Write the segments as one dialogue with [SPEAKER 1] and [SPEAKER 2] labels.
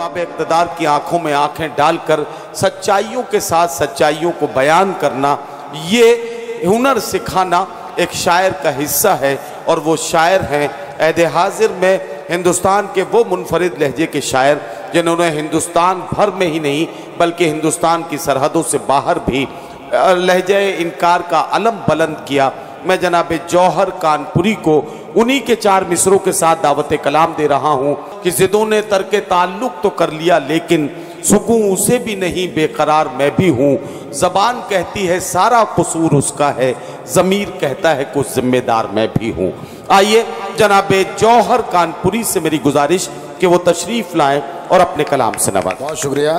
[SPEAKER 1] अरबाब इक़्तिदार की आंखों में आंखें डालकर सच्चाइयों के साथ सच्चाइयों को बयान करना, ये हुनर सिखाना एक शायर का हिस्सा है। और वो शायर हैं ऐदे हाजिर में हिंदुस्तान के वो मुनफरिद लहजे के शायर जिन्होंने हिंदुस्तान भर में ही नहीं बल्कि हिंदुस्तान की सरहदों से बाहर भी लहजे इनकार का अलम बुलंद किया। मैं जनाब जौहर कानपुरी को उन्हीं के 4 मिसरों के साथ दावत कलाम दे रहा हूँ कि ज़िदों ने तर्क ताल्लुक़ तो कर लिया लेकिन सुकून उसे भी नहीं, बेकरार मैं भी हूँ। ज़बान कहती है सारा कसूर उसका है, ज़मीर कहता है कुछ ज़िम्मेदार मैं भी हूँ। आइए जनाब जौहर कानपुरी से मेरी गुजारिश कि वो तशरीफ़ लाएं और अपने कलाम से नवाज़ें।
[SPEAKER 2] बहुत शुक्रिया।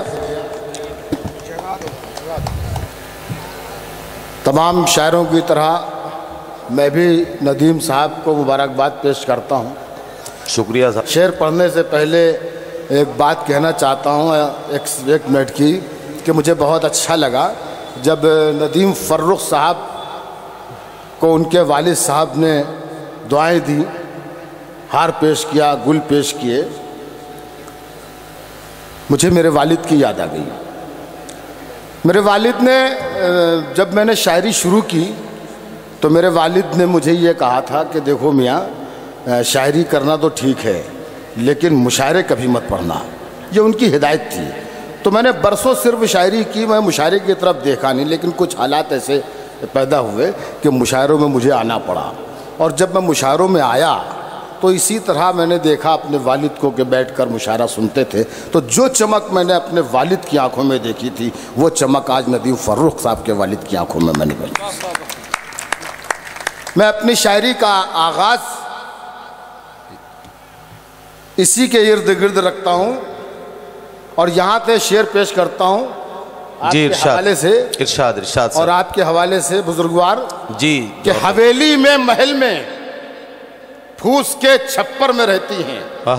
[SPEAKER 2] तमाम शायरों की तरह मैं भी नदीम साहब को मुबारकबाद पेश करता हूँ।
[SPEAKER 1] शुक्रिया साहब।
[SPEAKER 2] शेर पढ़ने से पहले एक बात कहना चाहता हूँ एक मिनट की, कि मुझे बहुत अच्छा लगा जब नदीम फर्रुख साहब को उनके वालिद साहब ने दुआएं दी, हार पेश किया, गुल पेश किए, मुझे मेरे वालिद की याद आ गई। मेरे वालिद ने जब मैंने शायरी शुरू की तो मेरे वालिद ने मुझे ये कहा था कि देखो मियाँ, शायरी करना तो ठीक है लेकिन मुशायरे कभी मत पढ़ना, ये उनकी हिदायत थी। तो मैंने बरसों सिर्फ शायरी की, मैं मुशायरे की तरफ देखा नहीं, लेकिन कुछ हालात ऐसे पैदा हुए कि मुशायरों में मुझे आना पड़ा। और जब मैं मुशायरों में आया तो इसी तरह मैंने देखा अपने वालिद को कि बैठकर मुशायरा सुनते थे, तो जो चमक मैंने अपने वालिद की आंखों में देखी थी वो चमक आज नदीम फर्रुख साहब के वालिद की आंखों में मैंने देखी। मैं अपनी शायरी का आगाज़ इसी के इर्द गिर्द रखता हूँ और यहाँ से शेर पेश करता हूँ आपके हवाले से, इरशाद और आपके हवाले से बुजुर्गवार जी, कि हवेली में महल में फूस के छप्पर में रहती हैं।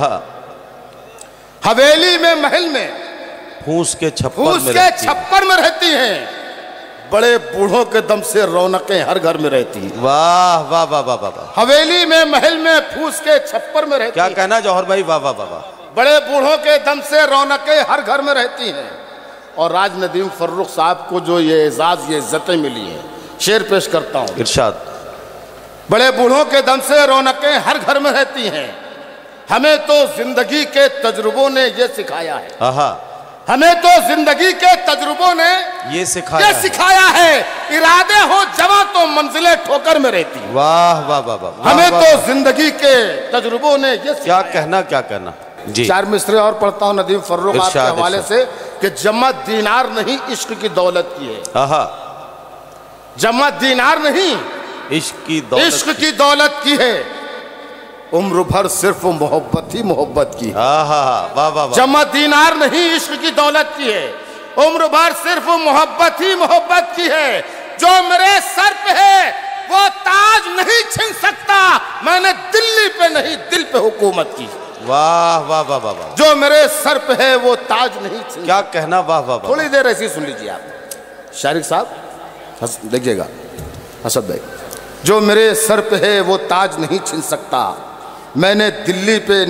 [SPEAKER 2] हवेली में महल में फूस के छप्पर में रहती हैं, बड़े बूढ़ों के दम से रौनकें हर घर में रहती हैं।
[SPEAKER 1] वाह वाह वाह वाह वाह।
[SPEAKER 2] हवेली में महल में फूस के छप्पर में रहती,
[SPEAKER 1] क्या कहना जौहर भाई, वाह वाह वाह।
[SPEAKER 2] बड़े बूढ़ों के दम से रौनकें हर घर में रहती हैं। और राज नदीम फर्रुख साहब को जो ये एजाज, ये इज्जतें मिली हैं, शेर पेश करता हूँ।
[SPEAKER 1] इरशाद।
[SPEAKER 2] बड़े बूढ़ों के दम से रौनकें हर घर में रहती हैं, हमें तो जिंदगी के तजुर्बों ने ये सिखाया है। हमें तो जिंदगी के तजुर्बों ने ये सिखाया है, इरादे हो जवां तो मंजिलें ठोकर में रहती।
[SPEAKER 1] वाह वाह वाह वाह।
[SPEAKER 2] हमें तो जिंदगी के तजुर्बों ने ये
[SPEAKER 1] क्या कहना जी।
[SPEAKER 2] 4 मिसरे और पढ़ता हूँ नदीम फर्रुख आपके हवाले से कि जम्मत दीनार नहीं इश्क की दौलत की है। जम्मत दीनार नहीं इश्क की दौलत की है, उम्र भर सिर्फ मोहब्बत ही मोहब्बत की। जम्मत दीनार नहीं इश्क की दौलत की है, उम्र भर सिर्फ मोहब्बत ही मोहब्बत की है। जो मेरे सर पे है वो ताज नहीं छीन सकता, मैंने दिल्ली पे नहीं दिल पे हुकूमत की।
[SPEAKER 1] वाह वाह वाह वाह।
[SPEAKER 2] जो मेरे सर पे है वो ताज नहीं छीन,
[SPEAKER 1] क्या कहना, वाह वाह।
[SPEAKER 2] थोड़ी देर ऐसी सुन लीजिए आप। शारिक साहब देखिएगा, असद भाई, जो मेरे सर पे है वो ताज नहीं छीन सकता, मैंने दिल्ली पे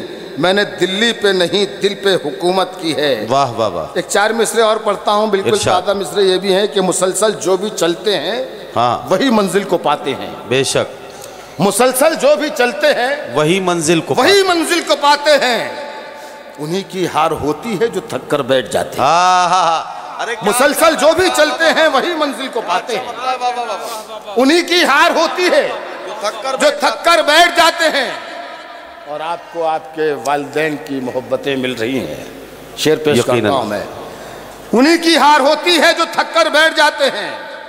[SPEAKER 2] नहीं दिल पे हुकूमत की है। वाह वाह वाह। एक 4 मिसरे और पढ़ता हूँ, बिल्कुल सादा मिसरे ये भी हैं कि मुसलसल जो भी चलते हैं वही मंजिल को पाते हैं। बेशक, मुसलसल जो भी चलते हैं वही मंजिल को पाते हैं। उन्हीं की हार होती है जो थक कर बैठ जाते हैं। मुसलसल जो भी चलते हैं वही मंजिल को पाते हैं, उन्हीं की हार होती है जो थक कर बैठ जाते हैं। और आपको आपके वालिदैन की मोहब्बतें मिल रही हैं। शेर पेश करता हूं मैं। उन्हीं की हार होती है जो थक कर बैठ जाते हैं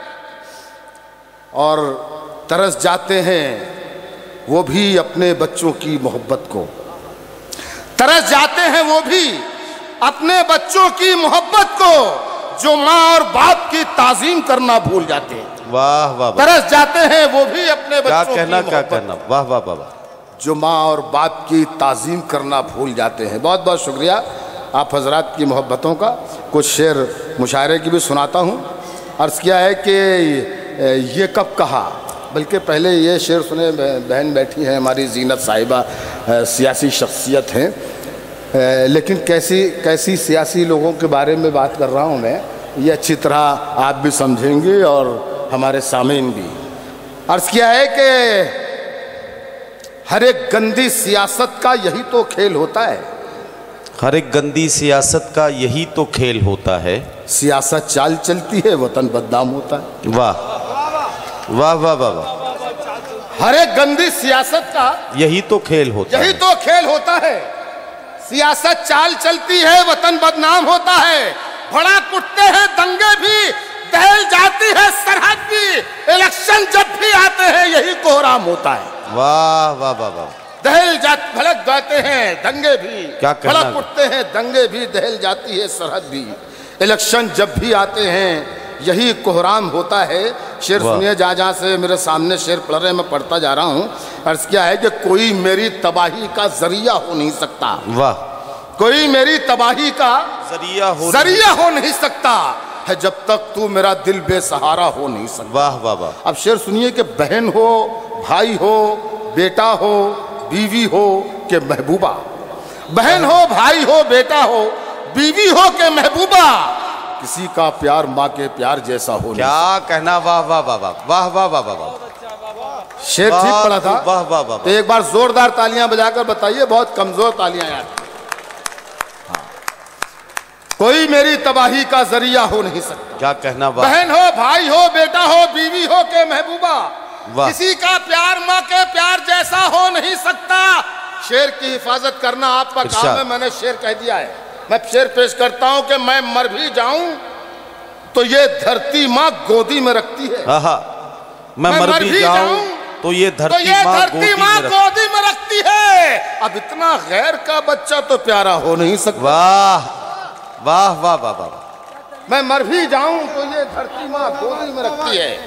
[SPEAKER 2] और तरस जाते हैं वो भी अपने बच्चों की मोहब्बत को, तरस जाते हैं वो भी अपने बच्चों की मोहब्बत को, जो माँ और बाप की ताजीम करना भूल जाते हैं। वाह वाह। तरस जाते हैं वो भी अपने बच्चों की मोहब्बत, वाह वाह वाह, जो माँ और बाप की ताजीम करना भूल जाते हैं। बहुत बहुत शुक्रिया आप हजरात की मोहब्बतों का। कुछ शेर मुशायरे की भी सुनाता हूँ। अर्ज़ किया है कि ये कब कहा, बल्कि पहले ये शेर सुने, बहन बैठी हैं हमारी जीनत साहिबा, सियासी शख्सियत हैं, لیکن کیسی سیاسی لوگوں کے بارے میں بات کر رہا ہوں میں، یہ اچھی طرح آپ بھی سمجھیں گے اور ہمارے سامعین بھی۔ عرض کیا ہے کہ ہر ایک گندی سیاست کا یہی تو کھیل ہوتا ہے،
[SPEAKER 1] ہر ایک گندی سیاست کا یہی تو کھیل ہوتا ہے،
[SPEAKER 2] سیاست چال چلتی ہے وطن بدنام ہوتا ہے۔
[SPEAKER 1] واہ واہ واہ واہ واہ،
[SPEAKER 2] ہر ایک گندی سیاست کا
[SPEAKER 1] یہی تو کھیل ہوتا
[SPEAKER 2] یہی
[SPEAKER 1] ہے،
[SPEAKER 2] تو کھیل ہوتا ہے، سیاست چال چلتی ہے وطن بدنام ہوتا ہے، بھڑا کٹتے ہیں دنگے بھی، دہل جاتی ہے سرحد بھی، الیکشن جب بھی آتے ہیں یہی کوہرام ہوتا ہے۔
[SPEAKER 1] واہ واہ واہ واہ،
[SPEAKER 2] دہل بھڑک جاتے ہیں دنگے بھی،
[SPEAKER 1] کیا کہنا
[SPEAKER 2] بھڑک اٹھتے ہیں دنگے بھی، دہل جاتی ہے سرحد بھی، الیکشن جب بھی آتے ہیں یہی کوہرام ہوتا ہے۔ شعر سنیے، جہاں سے میرے سامنے شعر پڑھ رہے ہیں میں پڑھتا جا رہا ہوں۔ عرض کیا ہے کہ کوئی میری تباہی کا ذریعہ ہو نہیں سکتا،
[SPEAKER 1] واہ،
[SPEAKER 2] کوئی میری تباہی کا ذریعہ ہو نہیں سکتا ہے، جب تک تو میرا دل بے سہارا ہو نہیں سکتا۔
[SPEAKER 1] واہ واہ واہ،
[SPEAKER 2] اب شعر سنیے کہ بہن ہو، بھائی ہو، بیٹا ہو، بیوی ہو کہ محبوبہ، بہن ہو، بھائی ہو، بیٹا ہو، بیوی ہو کہ محبوبہ، کسی کا پیار ماں کے پیار جیسا ہو نہیں۔
[SPEAKER 1] کیا کہنا، واہ واہ واہ واہ واہ واہ واہ واہ واہ،
[SPEAKER 2] شعر ٹھیک پڑا تھا؟
[SPEAKER 1] واہ واہ واہ،
[SPEAKER 2] تو ایک بار زوردار تالیاں بجا کر بتائیے، بہت کمزور تالیاں یار۔ کوئی میری تباہی کا ذریعہ ہو نہیں سکتا،
[SPEAKER 1] کیا کہنا، واہ،
[SPEAKER 2] بہن ہو، بھائی ہو، بیٹا ہو، بیوی ہو کہ محبوبہ،
[SPEAKER 1] واہ،
[SPEAKER 2] کسی کا پیار ماں کے پیار جیسا ہو نہیں سکتا۔ شعر کی حفاظت کرنا آپ کا کام ہے، میں نے شعر کہہ دیا ہے۔ میں شعر پیش کرتا ہوں کہ میں مر بھی جاؤں تو یہ دھرتی ماں گودی میں رکھتی ہے،
[SPEAKER 1] آہا، میں مر بھی جاؤں تو یہ دھرتی ماں
[SPEAKER 2] گودی میں رکھتی ہے، اب اتنا غیر کا بچہ تو پیارا ہو نہیں سکتا۔
[SPEAKER 1] واہ واہ واہ واہ واہ،
[SPEAKER 2] میں مر بھی جاؤں تو یہ دھرتی ماں گودی میں رکھتی ہے،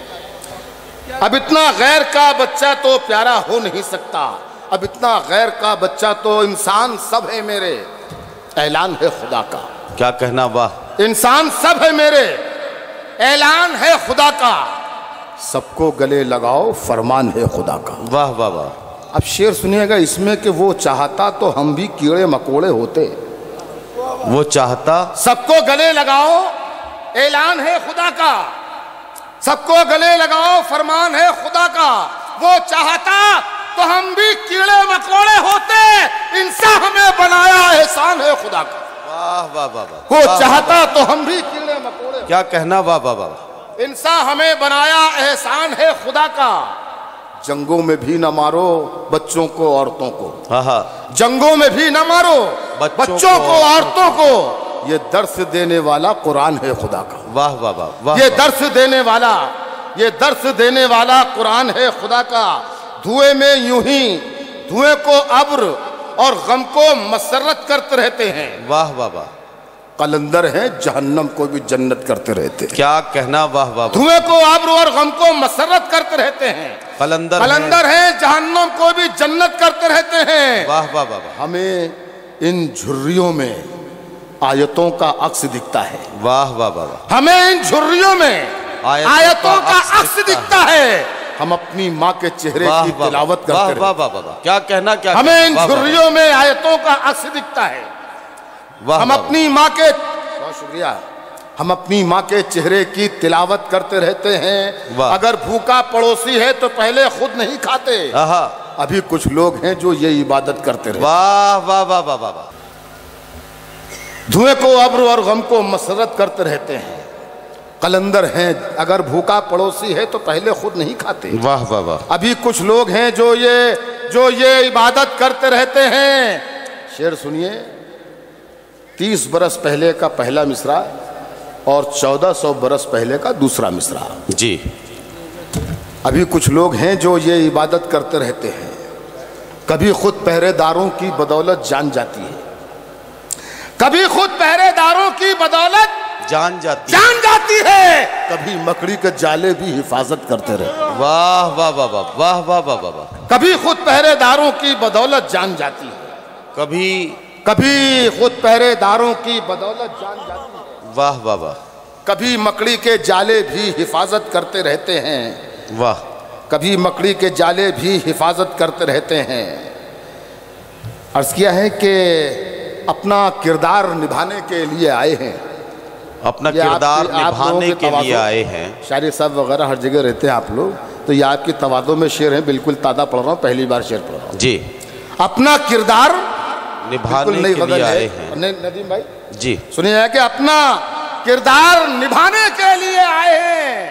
[SPEAKER 2] اب اتنا غیر کا بچہ تو پیارا ہو نہیں سکتا، اب اتنا غیر کا بچہ تو انسان سب ہے میرے، اعلان ہے خدا کا۔
[SPEAKER 1] کیا کہنا، واہ،
[SPEAKER 2] انسان سب ہے میرے، اعلان ہے خدا کا، سب کو گلے لگاؤ فرمان ہے خدا کا۔
[SPEAKER 1] واہ واہ واہ،
[SPEAKER 2] اب شعر سنیے گا اس میں کہ وہ چاہتا تو ہم بھی کیڑے مکوڑے ہوتے،
[SPEAKER 1] وہ چاہتا،
[SPEAKER 2] سب کو گلے لگاؤ اعلان ہے خدا کا، سب کو گلے لگاؤ فرمان ہے خدا کا، وہ چاہتا تو ہم بھی کیڑے مکوڑے ہوتے، انسان ہمیں بنایا احسان ہے خدا کا۔
[SPEAKER 1] واہ واہ واہ واہ،
[SPEAKER 2] وہ چاہتا تو ہم بھی کیڑے مکوڑے،
[SPEAKER 1] کیا کہنا، واہ واہ واہ،
[SPEAKER 2] انسان ہمیں بنایا احسان ہے خدا کا۔ جنگوں میں بھی نہ مارو بچوں کو عورتوں کو،
[SPEAKER 1] آہا،
[SPEAKER 2] جنگوں میں بھی نہ مارو بچوں کو عورتوں کو، یہ درس دینے والا قرآن ہے خدا کا۔
[SPEAKER 1] واہ واہ واہ،
[SPEAKER 2] یہ درس دینے والا، یہ درس دینے والا قرآن ہے خدا کا۔ دھوئے میں یوں ہی دھوئے کو ابر اور غم کو مسرت کرتے رہتے ہیں،
[SPEAKER 1] واہ واہ واہ،
[SPEAKER 2] قلندر ہیں جہنم کو بھی جنت کرتے رہتے ہیں۔
[SPEAKER 1] کیا کہنا، واہ واہ،
[SPEAKER 2] دھوئے کو ابر اور غم کو مسرت کرتے رہتے ہیں، قلندر ہیں جہنم کو بھی جنت کرتے رہتے ہیں۔
[SPEAKER 1] واہ واہ واہ،
[SPEAKER 2] ہمیں ان جھریوں میں آیتوں کا عکس دکھتا ہے،
[SPEAKER 1] واہ واہ واہ،
[SPEAKER 2] ہمیں ان جھریوں میں آیتوں کا عکس دکھتا ہے، ہم اپنی ماں کے چہرے کی تلاوت کرتے ہیں۔
[SPEAKER 1] واہ واہ واہ، کیا کہنا، کیا
[SPEAKER 2] ہمیں ان جھریوں میں آیتوں کا عکس دکھتا ہے، ہم اپنی ماں کے، بہت شکریہ، ہم اپنی ماں کے چہرے کی تلاوت کرتے رہتے ہیں۔ اگر بھوکا پڑوسی ہے تو پہلے خود نہیں کھاتے، ابھی کچھ لوگ ہیں جو یہ عبادت کرتے رہتے ہیں۔
[SPEAKER 1] واہ واہ واہ واہ واہ،
[SPEAKER 2] دھوئے کو ابر اور غم کو مسرت کرتے رہتے ہیں، قلندر ہیں اگر بھوکا پڑوسی ہے تو پہلے خود نہیں کھاتے۔
[SPEAKER 1] واہ واہ واہ،
[SPEAKER 2] ابھی کچھ لوگ ہیں جو یہ عبادت کرتے رہتے ہیں۔ شعر سنیے، 30 برس پہلے کا پہلا مصرع اور 1400 برس پہلے کا دوسرا مصرع۔
[SPEAKER 1] جی،
[SPEAKER 2] ابھی کچھ لوگ ہیں جو یہ عبادت کرتے رہتے ہیں، کبھی خود پہرے داروں کی بدولت جان جاتی ہے، کبھی خود پہرے داروں کی بدولت
[SPEAKER 1] جان جاتی
[SPEAKER 2] ہے، کبھی مکڑی کے جالے بھی حفاظت کرتے رہے۔
[SPEAKER 1] واہ واہ واہ واہ واہ واہ واہ واہ،
[SPEAKER 2] کبھی خود پہرے داروں کی بدولت جان جاتی ہے، کبھی خود پہرے داروں کی بدولت جان جاتی ہے،
[SPEAKER 1] واہ واہ واہ،
[SPEAKER 2] کبھی مکڑی کے جالے بھی حفاظت کرتے رہتے ہیں،
[SPEAKER 1] واہ،
[SPEAKER 2] کبھی مکڑی کے جالے بھی حفاظت کرتے رہتے ہیں۔ عرض کیا ہے کہ اپنا کردار نبھانے کے لیے آئے ہیں.
[SPEAKER 1] اپنا کردار نبھانے کے لیے آئے ہیں.
[SPEAKER 2] شاعری صاحب وغیرہ ہر جگہ رہتے ہیں آپ لوگ، تو یہ آپ کی تواضع میں شعر ہیں، بالکل تازہ پڑھ رہا ہوں، پہلی بار شعر پڑھ رہا ہوں.
[SPEAKER 1] جی.
[SPEAKER 2] اپنا کردار
[SPEAKER 1] نبھانے کے لیے آئے ہیں.
[SPEAKER 2] ندیم بھائی
[SPEAKER 1] جی
[SPEAKER 2] سنیے کہ اپنا کردار نبھانے کے لیے آئے ہیں،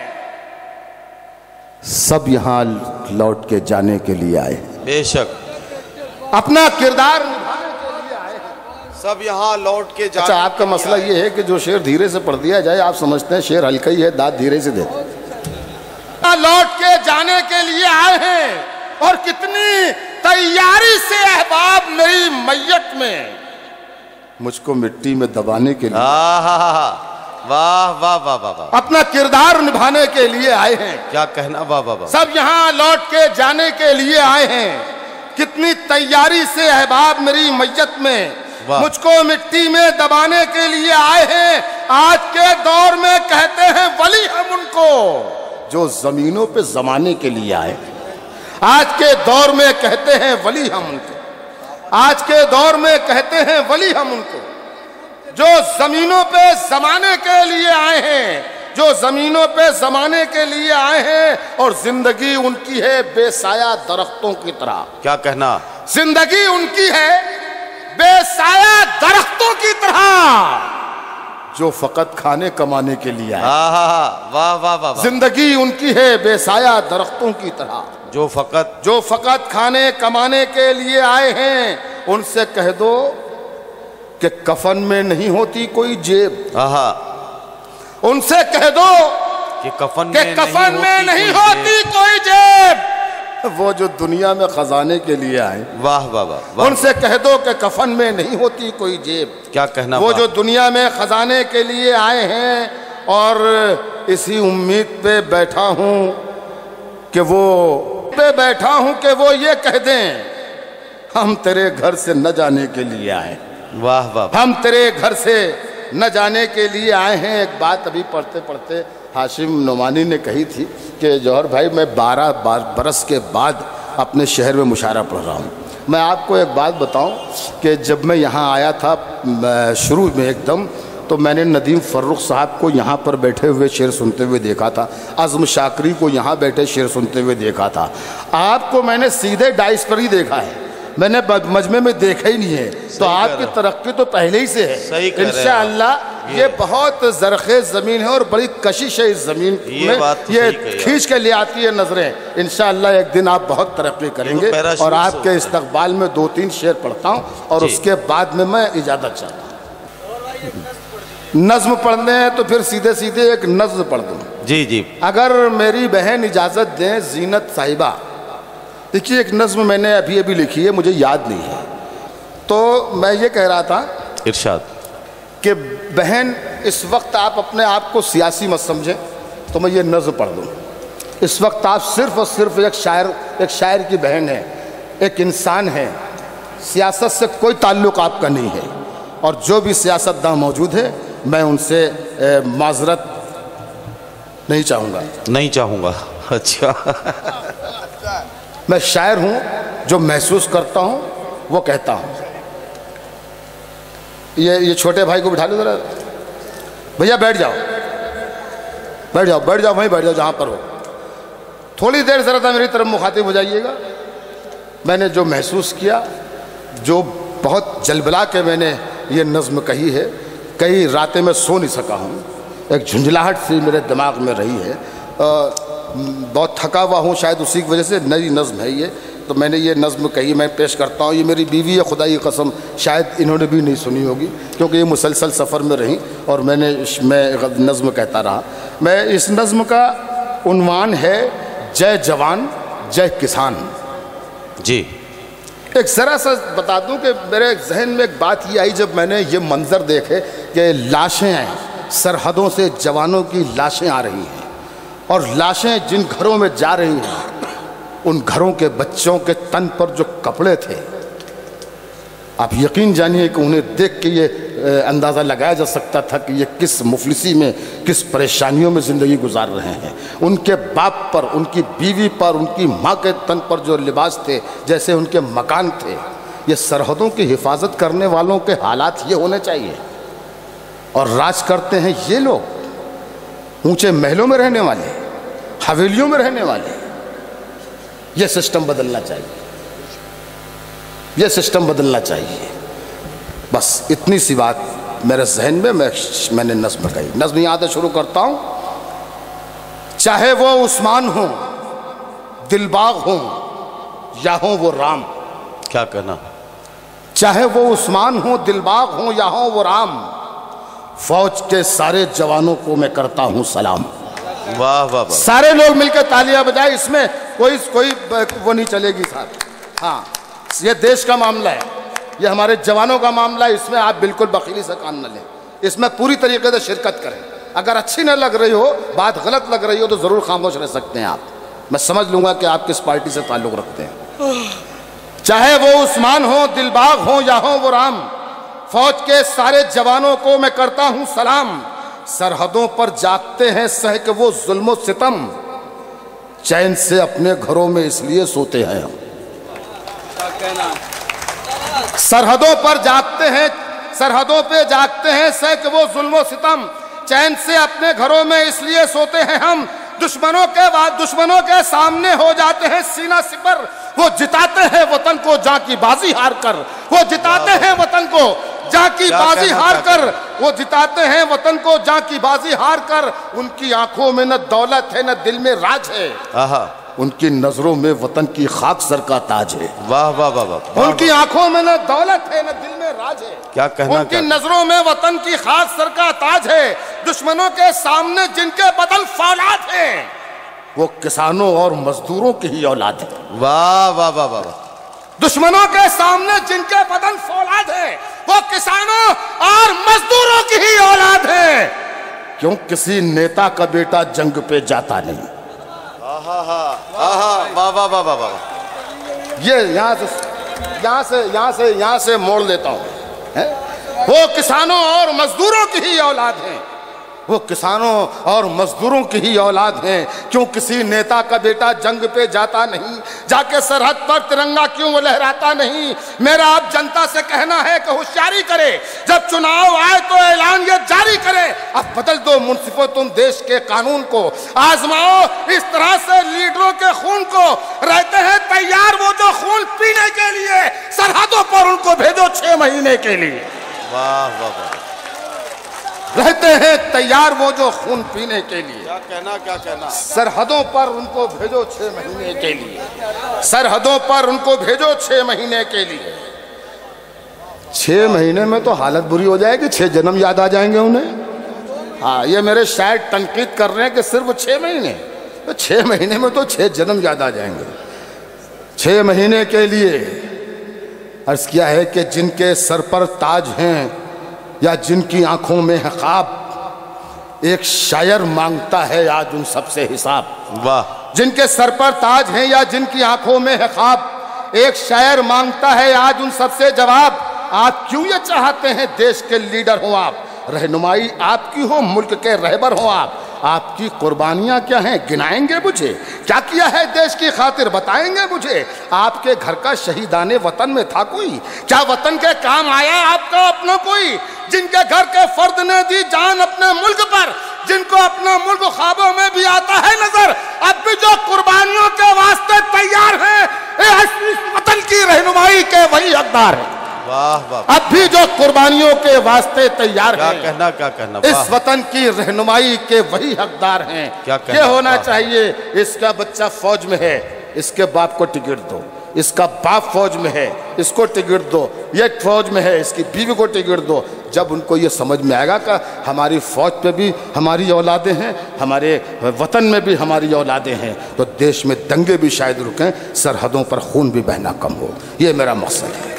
[SPEAKER 2] سب یہاں لوٹ کے جانے کے لیے آئے ہیں.
[SPEAKER 1] بے شک.
[SPEAKER 2] اپنا کردار نبھانے کے لیے آئے ہیں،
[SPEAKER 1] سب یہاں لوٹ کے جانے.
[SPEAKER 2] اچھا آپ کا مسئلہ یہ ہے کہ جو شعر دھیرے سے پڑھ دیا جائے آپ سمجھتے ہیں شعر ہلکا ہی ہے، داد دھیرے سے دیتے. لوٹ کے جانے کے لیے آئے ہیں اور کتنی تیاری سے احباب میری میت میں مجھ کو مٹی میں دبانے کے لیے.
[SPEAKER 1] واہ واہ واہ واہ.
[SPEAKER 2] اپنا کردار نبھانے کے لیے آئے ہیں.
[SPEAKER 1] کیا کہنا. واہ واہ واہ.
[SPEAKER 2] سب یہاں لوٹ کے جانے کے لیے آئے ہیں، کتنی تیاری سے احباب میری میت میں مجھ کو مٹی میں دبانے کے لیے آئے ہیں. آج کے دور میں کہتے ہیں ولی ہم ان کو جو زمینوں پہ زمانے کے لیے آئے. آج کے دور میں کہتے ہیں ولی ہم ان کو، آج کے دور میں کہتے ہیں ولی ہم ان کو جو زمینوں پہ زمانے کے لیے آئے ہیں، جو زمینوں پہ زمانے کے لیے آئے ہیں. اور زندگی ان کی ہے بے سایہ درختوں کی طرح.
[SPEAKER 1] کیا کہنا.
[SPEAKER 2] زندگی ان کی ہے بے سایہ درختوں کی طرح جو فقط کھانے کمانے کے لیے آئے.
[SPEAKER 1] واہ واہ واہ.
[SPEAKER 2] زندگی ان کی ہے بے سایہ درختوں کی طرح
[SPEAKER 1] جو فقط
[SPEAKER 2] کھانے کمانے کے لیے آئے ہیں. ان سے کہہ دو کہ کفن میں نہیں ہوتی کوئی جیب. ان سے کہہ دو
[SPEAKER 1] کہ کفن
[SPEAKER 2] میں نہیں ہوتی کوئی جیب. وہ جو دنیا میں خزانے کے لیے آئے.
[SPEAKER 1] واہ واہ واہ.
[SPEAKER 2] ان سے کہہ دو کہ کفن میں نہیں ہوتی کوئی جیب.
[SPEAKER 1] کیا کہنا.
[SPEAKER 2] وہ جو دنیا میں خزانے کے لیے آئے ہیں اور اسی امید پہ بیٹھا ہوں کہ وہ یہ کہہ دیں ہم تیرے گھر سے نہ جانے کے لیے آئے.
[SPEAKER 1] واہ واہ.
[SPEAKER 2] ہم تیرے گھر سے نہ جانے کے لیے آئے ہیں. ایک بات ابھی پڑھتے پڑھتے ہاشم نعمانی نے کہی تھی کہ جوہر بھائی میں 12 برس کے بعد اپنے شہر میں مشاعرہ پڑھ رہا ہوں. میں آپ کو ایک بات بتاؤں کہ جب میں یہاں آیا تھا شروع میں ایک دم تو میں نے ندیم فرخ صاحب کو یہاں پر بیٹھے ہوئے شعر سنتے ہوئے دیکھا تھا، عزم شاکری کو یہاں بیٹھے شعر سنتے ہوئے دیکھا تھا. آپ کو میں نے سیدھے ڈائس پر ہی دیکھا ہے، میں نے مجمع میں دیکھا ہی نہیں ہے. تو آپ کی ترقی تو پہلے ہی سے ہے انشاءاللہ. یہ بہت زرخیز زمین ہے اور بڑی کشش ہے اس زمین میں، یہ کھینچ کے لے آتی ہے نظریں. انشاءاللہ ایک دن آپ بہت ترقی کریں گے. اور آپ کے استقبال میں 2-3 شعر پڑھتا ہوں اور اس کے بعد میں اجازت چاہتا ہوں. نظم پڑھنے ہیں تو پھر سیدھے سیدھے ایک نظم پڑھ دوں.
[SPEAKER 1] جی.
[SPEAKER 2] اگر میری بہن اجازت دیں زینت صاحبہ. دیکھیے ایک نظم میں نے ابھی لکھی ہے، مجھے یاد نہیں ہے. تو میں یہ کہہ رہا تھا
[SPEAKER 1] ارشاد
[SPEAKER 2] کہ بہن اس وقت آپ اپنے آپ کو سیاسی مت سمجھیں تو میں یہ نظم پڑھ دوں. اس وقت آپ صرف اور صرف ایک شاعر کی بہن ہے، ایک انسان ہے. سیاست سے کوئی تعلق آپ کا نہیں ہے. اور جو بھی سیاست داں موجود ہے میں ان سے معذرت نہیں چاہوں گا.
[SPEAKER 1] اچھا.
[SPEAKER 2] میں شاعر ہوں، جو محسوس کرتا ہوں وہ کہتا ہوں. یہ چھوٹے بھائی کو بٹھا لو ذرا. بھیا بیٹھ جاؤ وہیں بیٹھ جاؤ جہاں پر ہو. تھوڑی دیر ذرا میری طرف مخاطب ہو جائیے گا. میں نے جو محسوس کیا، جو بہت جلبلا کے میں نے یہ نظم کہی ہے، کئی راتیں میں سو نہیں سکا ہوں. ایک جھنجھلاہٹ سی میرے دماغ میں رہی ہے. بہت تھکا ہوا ہوں شاید اسی کی وجہ سے. نئی نظم ہے یہ، تو میں نے یہ نظم کہی، میں پیش کرتا ہوں. یہ میری بیوی ہے، خدا کی قسم شاید انہوں نے بھی نہیں سنی ہوگی کیونکہ یہ مسلسل سفر میں رہیں اور میں نظم کہتا رہا. میں اس نظم کا عنوان ہے جے جوان جے کسان.
[SPEAKER 1] جی.
[SPEAKER 2] ایک ذرا سا بتا دوں کہ میرے ذہن میں ایک بات یہ آئی جب میں نے یہ منظر دیکھے کہ لاشیں ہیں، سرحدوں سے جوانوں کی لاشیں آ رہی ہیں اور لاشیں جن گھروں میں جا رہی ہیں ان گھروں کے بچوں کے تن پر جو کپڑے تھے، آپ یقین جانیے کہ انہیں دیکھ کے یہ اندازہ لگایا جا سکتا تھا کہ یہ کس مفلسی میں، کس پریشانیوں میں زندگی گزار رہے ہیں. ان کے باپ پر، ان کی بیوی پر، ان کی ماں کے تن پر جو لباس تھے، جیسے ان کے مکان تھے، یہ سرحدوں کی حفاظت کرنے والوں کے حالات یہ ہونے چاہیے، اور راج کرتے ہیں یہ لوگ اونچے محلوں میں رہنے والے، حویلیوں میں رہنے والے۔ یہ سسٹم بدلنا چاہیے، یہ سسٹم بدلنا چاہیے۔ بس اتنی سی بات میرے ذہن میں نے نظم کہی، نظم یاد شروع کرتا ہوں۔ چاہے وہ عثمان ہوں، دلباغ ہوں، یا ہوں وہ رام۔
[SPEAKER 1] کیا کہنا؟
[SPEAKER 2] چاہے وہ عثمان ہوں، دلباغ ہوں، یا ہوں وہ رام، فوج کے سارے جوانوں کو میں کرتا ہوں سلام۔
[SPEAKER 1] واہ واہ واہ،
[SPEAKER 2] سارے لوگ مل کے تالیاں بجائے، اس میں کوئی وہ نہیں چلے گی صاحب۔ ہاں، یہ دیش کا معاملہ ہے، یہ ہمارے جوانوں کا معاملہ ہے، اس میں آپ بالکل بخیلی سے کام نہ لیں، اس میں پوری طریقے سے شرکت کریں۔ اگر اچھی نہ لگ رہی ہو، بات غلط لگ رہی ہو، تو ضرور خاموش رہ سکتے ہیں آپ، میں سمجھ لوں گا کہ آپ کس پارٹی سے تعلق رکھتے ہیں۔ چاہے وہ عثمان ہو، دلباغ ہو، یا ہو وہ رام، فوج کے سارے جوانوں کو میں کرتا ہوں سلام۔ سرحدوں پر جاگتے ہیں سہ کے وہ ظلم و ستم، چین سے اپنے گھروں میں اس لیے سوتے ہیں ہم۔ سرحدوں پر جاگتے ہیں، سرحدوں پہ جاگتے ہیں سہ کے وہ ظلم و ستم، چین سے اپنے گھروں میں اس لیے سوتے ہیں ہم۔ دشمنوں کے سامنے ہو جاتے ہیں سینہ سپر، وہ جتاتے ہیں وطن کو جاں کی بازی ہار کر، وہ جتاتے ہیں وطن کو جاں کی بازی ہار کر، وہ جتاتے ہیں وطن کو جاں کی بازی ہار کر۔ ان کی آنکھوں میں نہ دولت ہے نہ دل میں راج ہے، ان کی نظروں میں وطن کی خاک سر کا تاج ہے۔
[SPEAKER 1] واہ واہ واہ واہ،
[SPEAKER 2] ان کی آنکھوں میں نہ دولت ہے نہ دل میں راج ہے،
[SPEAKER 1] کیا کہنا؟
[SPEAKER 2] ان کی نظروں میں وطن کی خاک سر کا تاج ہے۔ دشمنوں کے سامنے جن کے بدن فولاد ہیں، وہ کسانوں اور مزدوروں کی ہی اولاد ہے۔
[SPEAKER 1] واہ واہ واہ واہ،
[SPEAKER 2] دشمنوں کے سامنے جن کے بدن فولاد ہے، وہ کسانوں اور مزدوروں کی ہی اولاد ہے، کیوں کسی نیتا کا بیٹا جنگ پہ جاتا نہیں۔ یہ یہاں سے موڑ لیتا ہوں، وہ کسانوں اور مزدوروں کی ہی اولاد ہیں، وہ کسانوں اور مزدوروں کی ہی اولاد ہیں، کیوں کسی نیتا کا بیٹا جنگ پہ جاتا نہیں، جا کے سرحد پر ترنگا کیوں وہ لہراتا نہیں۔ میرا اب جنتا سے کہنا ہے کہ ہوشیاری کرے، جب چناؤ آئے تو اعلان یہ جاری کرے، اب بدل دو منصفوں تم دیش کے قانون کو، آزماؤ اس طرح سے لیڈروں کے خون کو، رہتے ہیں تیار وہ جو خون پینے کے لیے، سرحدوں پر ان کو بھیجو 6 مہینے کے لیے۔
[SPEAKER 1] واہ واہ واہ،
[SPEAKER 2] رہتے ہیں تیار وہ جو خون پینے کے لیے،
[SPEAKER 1] کیا کہنا؟ کیا کہنا؟
[SPEAKER 2] سرحدوں پر ان کو بھیجو 6 مہینے کے لیے، سرحدوں پر ان کو بھیجو 6 مہینے کے لیے۔ 6 مہینے میں تو حالت بری ہو جائے گی، 6 جنم یاد آ جائیں گے انہیں۔ ہاں، یہ میرے شاید تنقید کر رہے ہیں کہ صرف 6 مہینے، تو 6 مہینے میں تو 6 جنم یاد آ جائیں گے۔ 6 مہینے کے لیے عرض کیا ہے کہ جن کے سر پر تاج ہیں یا جن کی آنکھوں میں ہے خواب، ایک شاعر مانگتا ہے آج ان سب سے حساب۔
[SPEAKER 1] واہ،
[SPEAKER 2] جن کے سر پر تاج ہیں یا جن کی آنکھوں میں ہے خواب، ایک شاعر مانگتا ہے آج ان سب سے جواب۔ آپ کیوں یہ چاہتے ہیں دیش کے لیڈر ہوں آپ، رہنمائی آپ کی ہو، ملک کے رہبر ہوں آپ کی قربانیاں کیا ہیں گنائیں گے مجھے، کیا کیا ہے دیش کی خاطر بتائیں گے مجھے۔ آپ کے گھر کا شہیدان وطن میں تھا کوئی، کیا وطن کے کام آیا آپ کا اپنا کوئی، جن کے گھر کے فرد نے دی جان اپنے ملک پر، جن کو اپنا ملک خوابوں میں بھی آتا ہے نظر، اب بھی جو قربانیوں کے واسطے تیار ہیں، اس وطن کی رہنمائی کے وہی حقدار ہیں۔
[SPEAKER 1] واہ واہ،
[SPEAKER 2] اب بھی جو قربانیوں کے واسطے تیار
[SPEAKER 1] کیا
[SPEAKER 2] ہیں،
[SPEAKER 1] کہنا؟ کیا کہنا؟
[SPEAKER 2] اس وطن کی رہنمائی کے وہی حقدار ہیں۔
[SPEAKER 1] کیا کہنا؟
[SPEAKER 2] یہ ہونا چاہیے، اس کا بچہ فوج میں ہے، اس کے باپ کو ٹکٹ دو، اس کا باپ فوج میں ہے، اس کو ٹکٹ دو، یہ فوج میں ہے، اس کی بیوی کو ٹکٹ دو۔ جب ان کو یہ سمجھ میں آئے گا کہ ہماری فوج پہ بھی ہماری اولادیں ہیں، ہمارے وطن میں بھی ہماری اولادیں ہیں، تو دیش میں دنگے بھی شاید رکیں، سرحدوں پر خون بھی بہنا کم ہو۔ یہ میرا مقصد ہے۔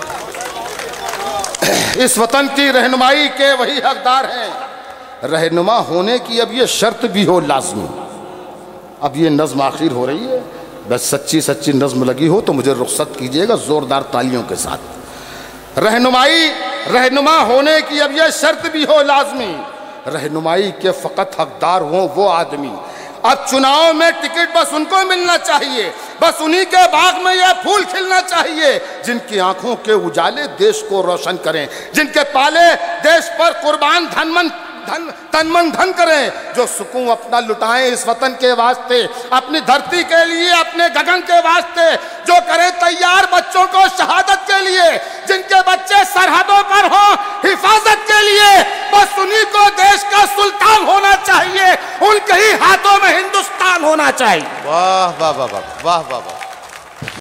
[SPEAKER 2] اس وطن کی رہنمائی کے وہی حقدار ہیں، رہنما ہونے کی اب یہ شرط بھی ہو لازمی۔ اب یہ نظم آخر ہو رہی ہے، بس سچی نظم لگی ہو تو مجھے رخصت کیجئے گا زوردار تالیوں کے ساتھ۔ رہنما ہونے کی اب یہ شرط بھی ہو لازمی، رہنمائی کے فقط حقدار ہوں وہ آدمی، اب چناؤ میں ٹکٹ بس ان کو ملنا چاہیے، بس انہی کے باغ میں یہ پھول کھلنا چاہیے جن کی آنکھوں کے اجالے دیش کو روشن کریں، جن کے پالے دیش پر قربان تن من دھن کریں، جو سکون اپنا لٹائیں اس وطن کے واسطے، اپنی دھرتی کے لیے، اپنے گگن کے واسطے، جو کریں تیار بچوں کو شہادت کے لیے، جن کے بچے سرحدوں پر ہوں حفاظت کے لیے، بس انہی کو دیش کا سلطان ہونا چاہیے، ان کے ہی ہاتھوں میں ہندوستان ہونا چاہیے۔
[SPEAKER 1] واہ واہ واہ واہ واہ واہ واہ۔